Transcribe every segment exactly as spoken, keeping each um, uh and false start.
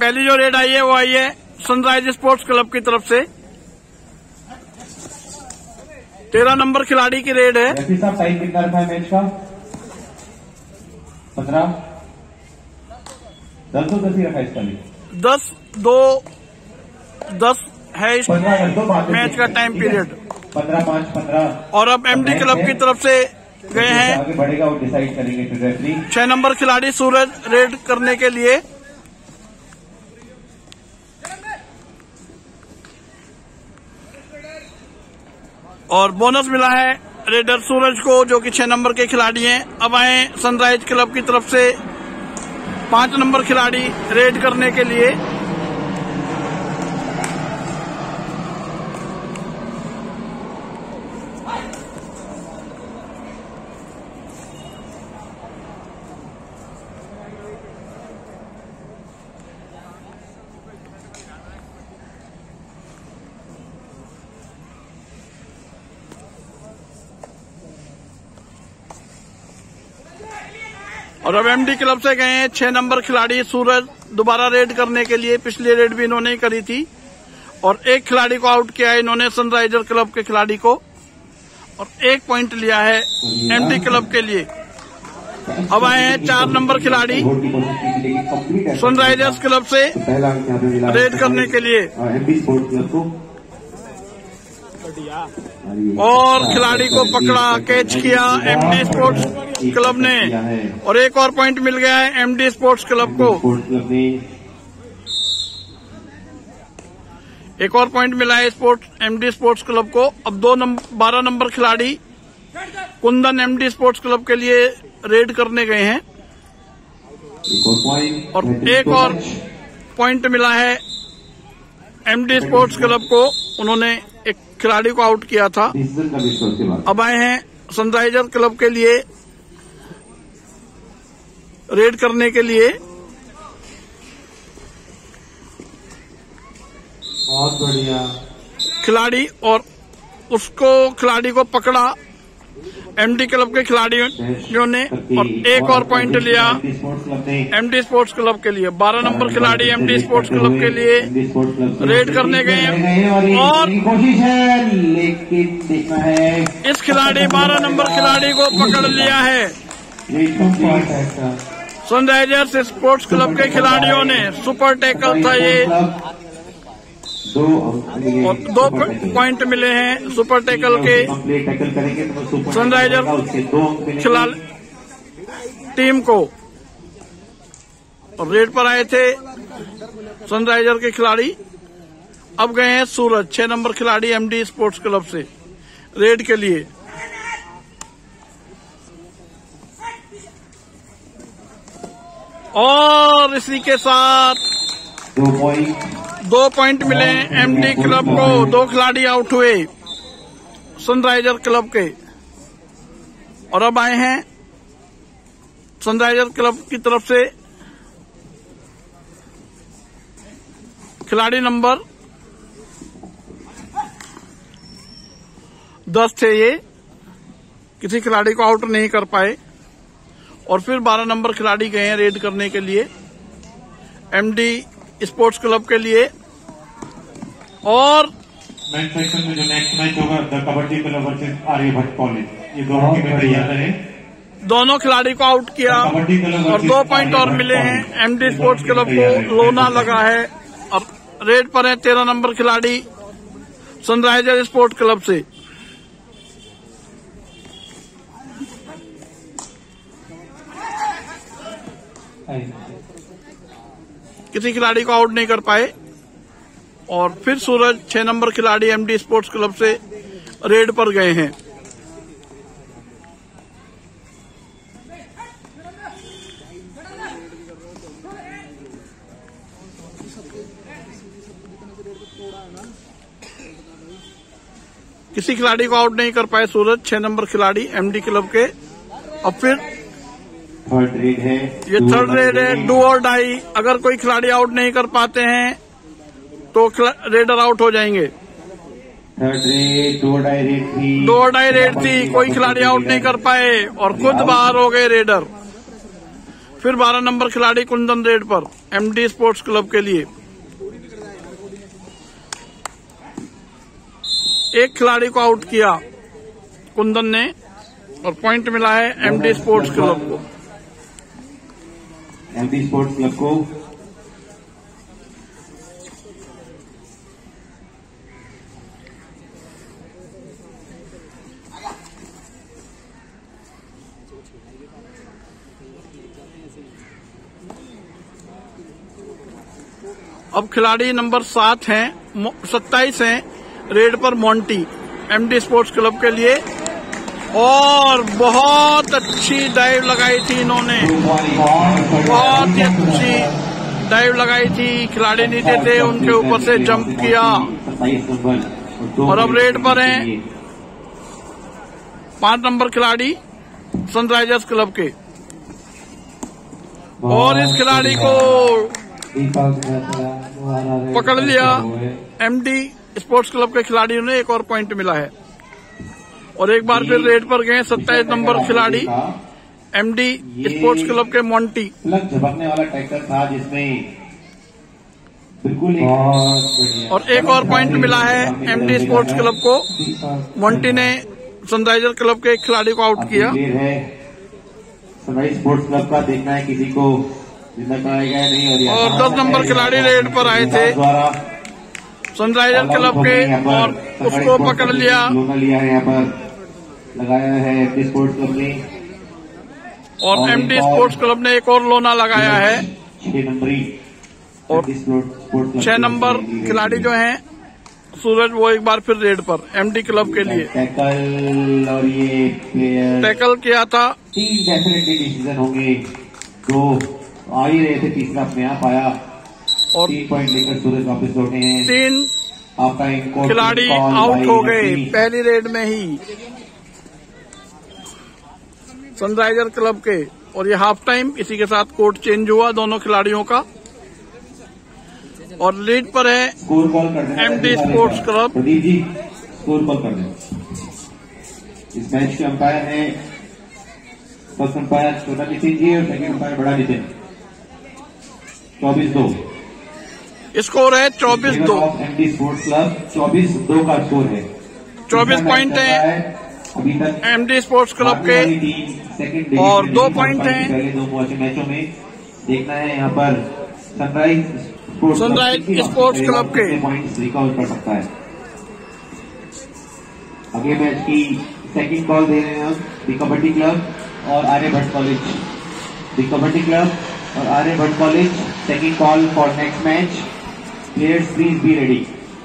पहली जो रेड आई है वो आई है सनराइज स्पोर्ट्स क्लब की तरफ से। तेरह नंबर खिलाड़ी की रेड है। साहब टाइम कितना रखा है मैच का? पंद्रह दस दो दस ही रखा है इसका भी। दस दो दस है इस मैच का टाइम पीरियड। पंद्रह पाँच पंद्रह। और अब एमडी क्लब की तरफ से गए हैं। आगे बढ़ेगा वो डिसाइड करेंगे फिर रेफरी। छह नंबर खिलाड़ी सूरज रेड करने के लिए। और बोनस मिला है रेडर सूरज को जो कि छह नंबर के खिलाड़ी हैं। अब आए सनराइज क्लब की तरफ से पांच नंबर खिलाड़ी रेड करने के लिए। और अब एमडी क्लब से गए हैं छह नंबर खिलाड़ी सूरज दोबारा रेड करने के लिए। पिछली रेड भी इन्होंने ही करी थी और एक खिलाड़ी को आउट किया है इन्होंने सनराइजर क्लब के खिलाड़ी को, और एक पॉइंट लिया है एमडी क्लब के लिए। अब आए हैं चार नंबर खिलाड़ी सनराइजर्स क्लब से रेड करने के लिए। और खिलाड़ी को पकड़ा, कैच किया एमडी स्पोर्ट्स क्लब ने, और एक और पॉइंट मिल गया है एमडी स्पोर्ट्स क्लब को। एक और पॉइंट मिला है स्पोर्ट्स एमडी स्पोर्ट्स क्लब को। अब दो नंबर बारह नंबर खिलाड़ी कुंदन एमडी स्पोर्ट्स क्लब के लिए रेड करने गए हैं। और एक और पॉइंट मिला है एमडी स्पोर्ट्स क्लब को, उन्होंने एक खिलाड़ी को आउट किया था। अब आए हैं सनराइजर क्लब के लिए रेड करने के लिए। बहुत बढ़िया खिलाड़ी, और उसको खिलाड़ी को पकड़ा एमडी क्लब के खिलाड़ियों ने, और एक और पॉइंट लिया एमडी स्पोर्ट्स क्लब के लिए। बारह नंबर खिलाड़ी एमडी स्पोर्ट्स क्लब के लिए रेड करने गए हैं। और इस खिलाड़ी बारह नंबर खिलाड़ी को पकड़ लिया है सनराइजर्स स्पोर्ट्स क्लब के खिलाड़ियों ने। सुपर टैकल था ये, और दो पॉइंट मिले हैं सुपर टैकल के सनराइजर खिलाड़ी टीम को। और रेड पर आए थे सनराइजर के खिलाड़ी। अब गए हैं सूरज छह नंबर खिलाड़ी एमडी स्पोर्ट्स क्लब से रेड के लिए। और इसी के साथ दो पॉइंट दो पॉइंट मिले एमडी क्लब को। दो खिलाड़ी आउट हुए सनराइजर क्लब के। और अब आए हैं सनराइजर क्लब की तरफ से खिलाड़ी नंबर दस थे ये, किसी खिलाड़ी को आउट नहीं कर पाए। और फिर बारह नंबर खिलाड़ी गए हैं रेड करने के लिए एमडी स्पोर्ट्स क्लब के लिए। और मेंस सेक्शन में जो नेक्स्ट मैच होगा the kabaddi club versus Aryabhatta college, ये दोनों टीमें तैयार रहे। दोनों खिलाड़ी को आउट किया और दो पॉइंट और मिले हैं एमडी स्पोर्ट्स क्लब को। लोना लगा है और रेड पर है तेरह नंबर खिलाड़ी सनराइजर स्पोर्ट्स क्लब से। किसी खिलाड़ी को आउट नहीं कर पाए। और फिर सूरज छह नंबर खिलाड़ी एमडी स्पोर्ट्स क्लब से रेड पर गए हैं। किसी खिलाड़ी को आउट नहीं कर पाए सूरज छह नंबर खिलाड़ी एमडी क्लब के। अब फिर थर्ड रेड है, ये थर्ड रेड है, डू और डाई। अगर कोई खिलाड़ी आउट नहीं कर पाते हैं तो रेडर आउट हो जाएंगे। Third raid do or die raid थी डू और डाई रेड थी, कोई खिलाड़ी आउट नहीं कर पाए और खुद बाहर हो गए रेडर। फिर बारह नंबर खिलाड़ी कुंदन रेड पर एमडी स्पोर्ट्स क्लब के लिए। एक खिलाड़ी को आउट किया कुंदन ने और पॉइंट मिला है एमडी स्पोर्ट्स क्लब को। एमडी स्पोर्ट्स क्लब को अब खिलाड़ी नंबर सात हैं, सत्ताईस हैं रेड पर मोंटी एमडी स्पोर्ट्स क्लब के लिए, और बहुत अच्छी डाइव लगाई थी इन्होंने, बहुत ही अच्छी डाइव लगाई थी। खिलाड़ी नीचे थे, उनके ऊपर से जंप किया और अब रेड पर हैं पांच नंबर खिलाड़ी सनराइजर्स क्लब के, और इस खिलाड़ी को पकड़ लिया एमडी स्पोर्ट्स क्लब के खिलाड़ियों ने। एक और पॉइंट मिला है और एक बार फिर रेड पर गए सत्ताईस नंबर खिलाड़ी एमडी स्पोर्ट्स क्लब के मोंटी। झपकने वाला ट्रैक्टर था जिसमें बिल्कुल और एक और पॉइंट मिला है एमडी स्पोर्ट्स क्लब को। मोंटी ने सनराइजर क्लब के एक खिलाड़ी को आउट किया। सनराइज स्पोर्ट्स क्लब का देखना है किसी को जिंदा कराया गया नहीं। और दस नंबर खिलाड़ी रेड पर आए थे सनराइजर क्लब के और उसको पकड़ लिया लिया है, यहाँ पर लगाया है एमडी स्पोर्ट्स क्लब ने, और एमडी स्पोर्ट्स क्लब ने एक और लोना लगाया है। छह नंबरी और छह नंबर खिलाड़ी जो हैं सूरज, वो एक बार फिर रेड पर एमडी क्लब के लिए। टैकल और ये प्लेयर टैकल किया था। तीन डेफिनेटली डिसीजन होंगे, दो आ ही रहे थे, तीसरा अपने आप आया और तीन पॉइंट लेकर सूरज वापस लौटे हैं। तीन खिलाड़ी आउट हो गए पहली रेड में ही सनराइजर क्लब के, और ये हाफ टाइम, इसी के साथ कोर्ट चेंज हुआ दोनों खिलाड़ियों का। और लीड पर है स्कोर कॉल कर देना MD sports club. Pradeep ji score call कर दें। इस मैच के अंपायर है फर्स्ट अंपायर छोटा नितिन जी और सेकंड अंपायर बड़ा नितिन। चौबीस दो स्कोर है, चौबीस दो एमडी स्पोर्ट्स क्लब चौबीस दो का स्कोर है। चौबीस पॉइंट है अभी तक एमडी स्पोर्ट्स क्लब के सेकंड और दो पॉइंट हैं पहले दो मैचों में। देखना है यहाँ पर सनराइज सनराइज स्पोर्ट्स क्लब के पॉइंट्स रिकवर कर सकता है। अगले मैच की सेकंड कॉल दे रहे हैं हम दी कबड्डी क्लब और Aryabhatta college. The kabaddi club और Aryabhatta college second call for next match. Players please be ready,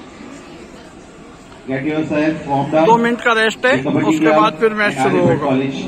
get yourself warmed up. दो मिनट का रेस्ट है, उसके बाद फिर मैच शुरू होगा। कॉलेज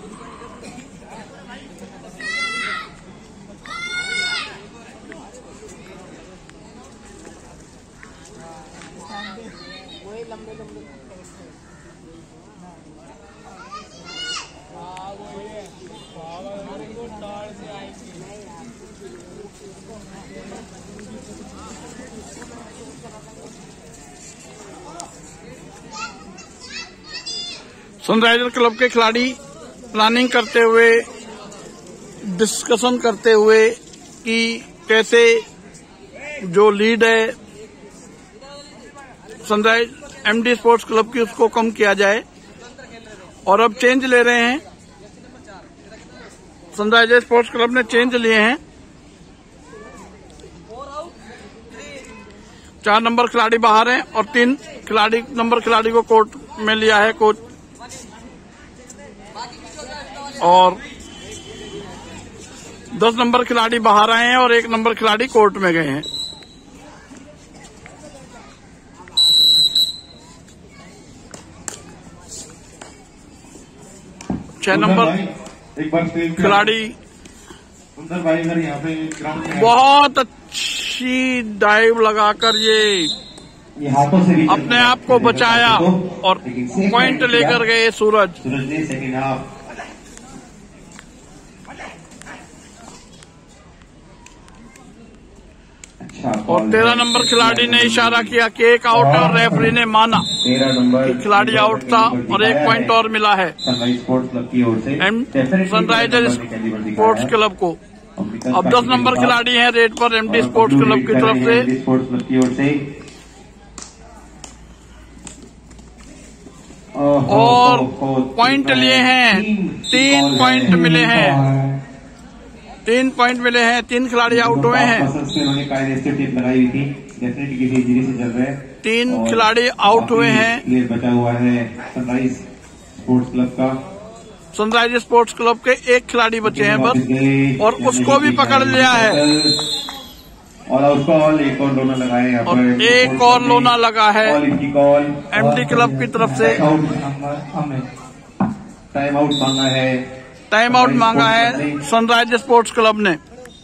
सनराइजर क्लब के खिलाड़ी प्लानिंग करते हुए, डिस्कशन करते हुए कि कैसे जो लीड है सनराइज एमडी स्पोर्ट्स क्लब की उसको कम किया जाए, और अब चेंज ले रहे हैं। सनराइजर स्पोर्ट्स क्लब ने चेंज लिए हैं। चार नंबर खिलाड़ी बाहर हैं और तीन खिलाड़ी नंबर खिलाड़ी को कोर्ट में लिया है कोच, और दस नंबर खिलाड़ी बाहर आए हैं और एक नंबर खिलाड़ी कोर्ट में गए हैं। छह नंबर एक बार खिलाड़ी सुंदर भाई इधर यहाँ पे ग्राउंड में बहुत अच्छी डाइव लगाकर ये ये हाथों से भी अपने आप को बचाया और पॉइंट लेकर गए सूरज। सूरज ने सेकंड हाफ और तेरह नंबर खिलाड़ी ने इशारा किया कि एक आउट है और रेफरी ने माना तेरह नंबर खिलाड़ी आउट था और एक पॉइंट और मिला है सनराइज स्पोर्ट्स क्लब की ओर से सनराइजर स्पोर्ट्स क्लब को। अब दस नंबर खिलाड़ी हैं रेड पर एमडी स्पोर्ट्स क्लब की तरफ से। स्पोर्ट्स क्लब की ओर से और पॉइंट लिए हैं, तीन पॉइंट मिले हैं, तीन पॉइंट मिले हैं, तीन खिलाड़ी आउट हुए हैं, लगाई हुई थी, डेफिनेटली किसी इंजरी से चल रहे हैं, तीन खिलाड़ी आउट हुए हैं। प्लेयर बचा हुआ है सनराइज स्पोर्ट्स क्लब का, सनराइज स्पोर्ट्स क्लब के एक खिलाड़ी बचे हैं बस, और उसको भी पकड़ लिया है, और उसको और एक और लोना लगाया है, और एक और लोना लगा है एमडी क्लब की तरफ से। टाइम आउट मांगा है, टाइम आउट मांगा है सनराइज स्पोर्ट्स क्लब ने।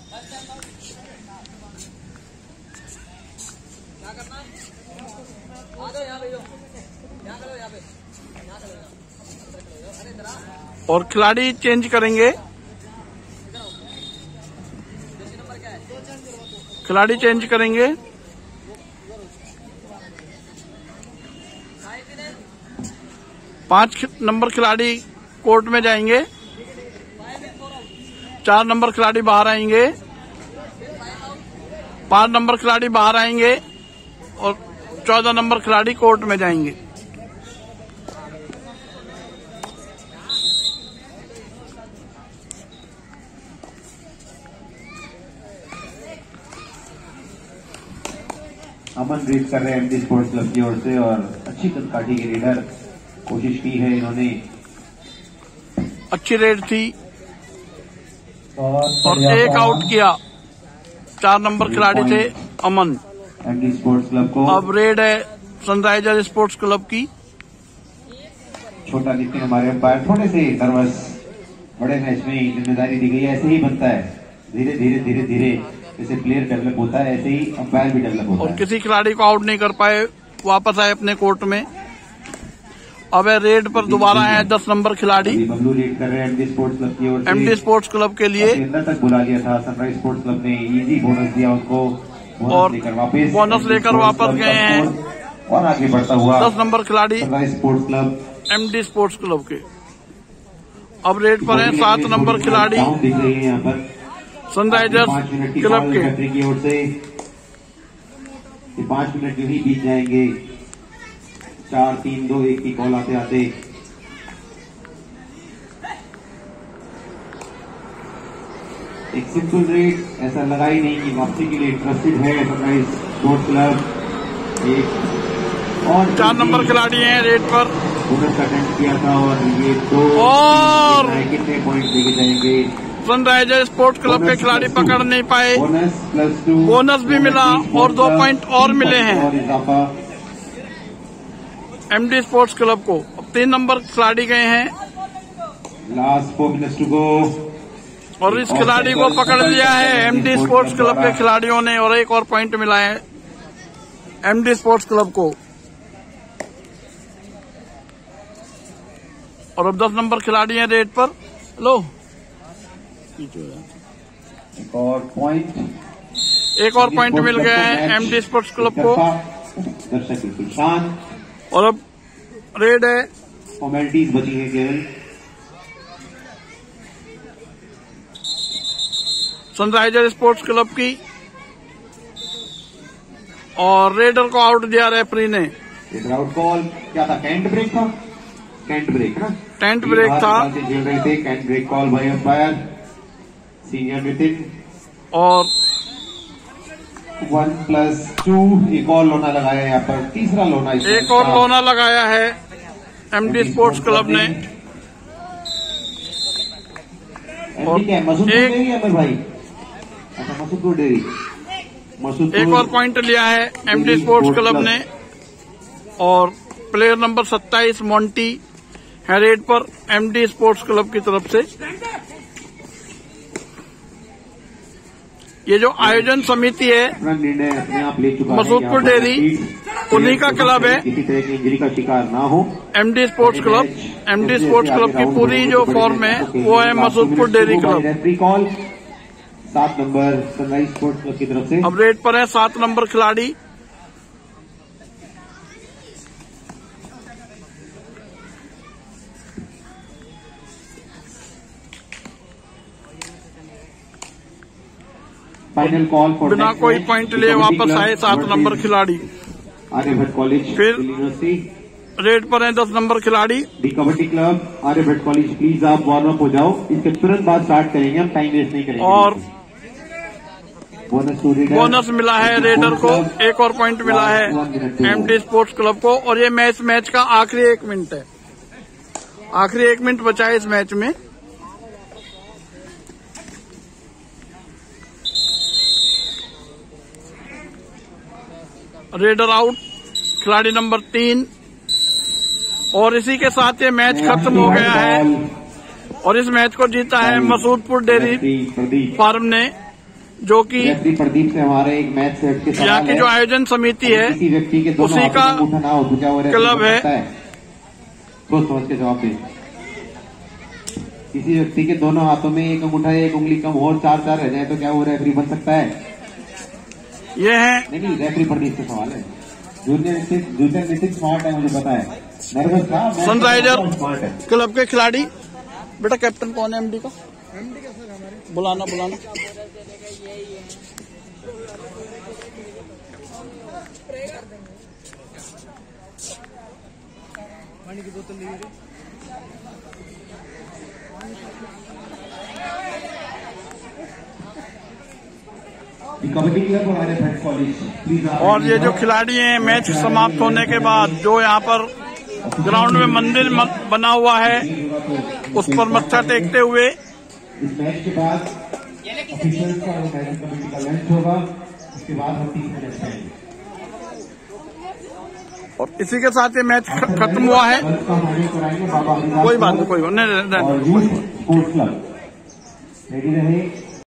और खिलाड़ी चेंज करेंगे, खिलाड़ी चेंज करेंगे। पांच नंबर खिलाड़ी कोर्ट में जाएंगे, चार नंबर खिलाड़ी बाहर आएंगे, पांच नंबर खिलाड़ी बाहर आएंगे और चौदह नंबर खिलाड़ी कोर्ट में जाएंगे। अमन रीड कर रहे हैं एमडी स्पोर्ट्स क्लब की ओर से, और अच्छी काठी की रीडर कोशिश की है इन्होंने, अच्छी रेड थी और एक आउट किया। चार नंबर खिलाड़ी थे अमन। एमडी स्पोर्ट्स क्लब को अब रेड है सनराइजर स्पोर्ट्स क्लब की। छोटा नितिन हमारे अंपायर थोड़े से नर्वस, बड़े मैच में जिम्मेदारी दी गई है, ऐसे ही बनता है, धीरे धीरे धीरे धीरे जैसे प्लेयर डेवलप होता है ऐसे ही अंपायर भी डेवलप होता और है। किसी खिलाड़ी को आउट नहीं कर पाए, वापस आए अपने कोर्ट में। अब रेड पर दोबारा है दस नंबर खिलाड़ी। बबलू लीड कर रहे हैं एमडी स्पोर्ट्स क्लब की ओर से। एमडी स्पोर्ट्स क्लब के लिए अंदर तक बुला लिया था सनराइज स्पोर्ट्स क्लब ने, इजी बोनस दिया उनको, और बोनस लेकर वापस गए हैं और आगे बढ़ता हुआ दस नंबर खिलाड़ी Sunrise sports club MD sports club के। अब रेड पर है सात नंबर खिलाड़ी दिख रही है यहाँ पर सनराइजर्स क्लब के की ओर से। ये पांच मिनट जो ही बीत जाएंगे, चार तीन दो एक की कॉल आते आते। एक सिंपल रेट ऐसा लगा ही नहीं कि वापसी के लिए इंटरेस्टेड है सनराइज स्पोर्ट्स क्लब। एक और चार नंबर खिलाड़ी हैं रेड पर, बोनस का अटेम्प्ट किया था, और ये दो और कितने पॉइंट लेके जाएंगे। सनराइजर स्पोर्ट्स क्लब के खिलाड़ी पकड़ नहीं पाए, बोनस प्लस टू, बोनस भी मिला और दो पॉइंट और मिले हैं और इजाफा एमडी स्पोर्ट्स क्लब को। अब तीन नंबर खिलाड़ी गए हैं last four minutes to go, और इस खिलाड़ी को पकड़ लिया है एमडी स्पोर्ट्स क्लब के खिलाड़ियों ने, और एक और पॉइंट मिला है एमडी स्पोर्ट्स क्लब को। और अब दस नंबर खिलाड़ी हैं रेड पर। लो एक और पॉइंट, एक और पॉइंट मिल गया है एमडी स्पोर्ट्स क्लब को। दर्शक बिल्कुल शांत, और अब रेड है, फॉर्मेलिटीज बची है केवल। सनराइजर स्पोर्ट्स क्लब की, और रेडर को आउट दिया रेफरी ने। आउट कॉल क्या था? कैंट ब्रेक था, कैंट ब्रेक ना, टेंट ब्रेक था, झेल रहे थे। Cant break call by umpire senior Nitin. और वन प्लस टू एक और लोना लगाया यहाँ पर, तीसरा लोना एक और लोना लगाया है एमडी स्पोर्ट्स क्लब ने। और मसूद डेरी अमर भाई, अच्छा मसूद डेरी, मसूद एक और पॉइंट लिया है एमडी स्पोर्ट्स क्लब ने। और प्लेयर नंबर सत्ताईस मोंटी है रेड पर एमडी स्पोर्ट्स क्लब की तरफ से। ये जो आयोजन समिति है निर्णय अपने आप ले चुका है, मसूदपुर डेयरी उन्हीं का क्लब है। किसी तरह की इंजरी का शिकार ना हो। MD sports club, MD sports club की पूरी जो फॉर्म है वो है Masudpur dairy club. Referee call सात नंबर सनराइज स्पोर्ट्स क्लब की तरफ से। अब रेड पर है सात नंबर खिलाड़ी। फाइनल कॉल फॉर बिना कोई पॉइंट लिए वापस आए सात नंबर खिलाड़ी। आर्यभट्ट कॉलेज फिर यूनिवर्सिटी रेड पर है दस नंबर खिलाड़ी। The kabaddi club Aryabhatta college, please आप वार्म अप हो जाओ, इसके तुरंत बाद स्टार्ट करेंगे, हम टाइम वेस्ट नहीं करेंगे। और बोनस बोनस मिला है रेडर को, एक और पॉइंट मिला है एमडी स्पोर्ट्स क्लब को। और ये मैच मैच का आखिरी एक मिनट है, आखिरी एक मिनट बचा है इस मैच में। रेडर आउट, खिलाड़ी नंबर तीन। और इसी के साथ ये मैच खत्म हो गया है और इस मैच को जीता है मसूदपुर डेयरी फार्म ने, जो कि प्रदीप से हमारे एक मैच से यहाँ की जो आयोजन समिति है उसी का क्लब है। सोच समझ के जवाब दे। किसी व्यक्ति के दोनों हाथों में एक अंगूठा एक उंगली कम और चार चार रह जाए तो क्या वो रेफरी बन सकता है? ये है नहीं नहीं रेफरी प्रदीप से सवाल है। जूनियर जूनियर नितिन स्मार्ट है, मुझे पता है। नर्वस था सनराइजर क्लब के खिलाड़ी। बेटा कैप्टन कौन है एमडी का? बुलाना बुलाना। पानी की बोतल लीजिए। और ये जो खिलाड़ी हैं मैच समाप्त होने के बाद जो यहाँ पर ग्राउंड में मंदिर बना हुआ है उस पर मत्था टेकते हुए इस मैच के बाद ऑफिशियल्स का और मैच कमेटी का लंच होगा, उसके बाद हम टीम को देखते हैं। और इसी के साथ ये मैच खत्म हुआ है। कोई बात नहीं, कोई बात नहीं। स्पोर्ट्स क्लब रेडी रहे।